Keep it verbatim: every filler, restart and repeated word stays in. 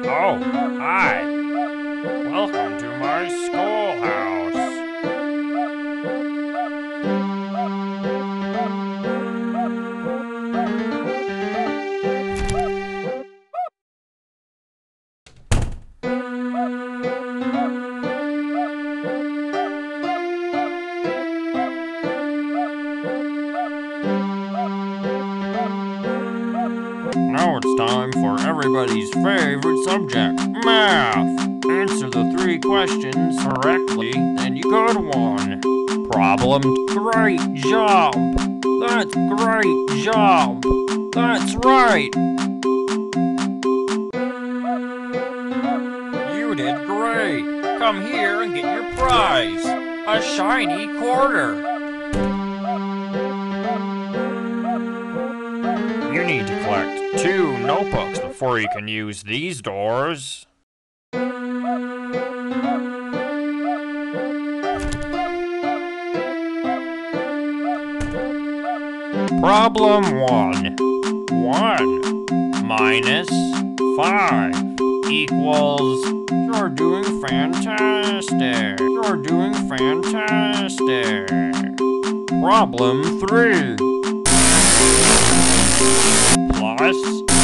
Oh, hi. Welcome to my schoolhouse. Now it's time for everybody's favorite subject, math. Answer the three questions correctly, and you got one. Problem. Great job. That's great job. That's right. You did great. Come here and get your prize. A shiny quarter. You need to collect two notebooks before you can use these doors. Problem one. One minus five equals... You're doing fantastic. You're doing fantastic. Problem three. Plus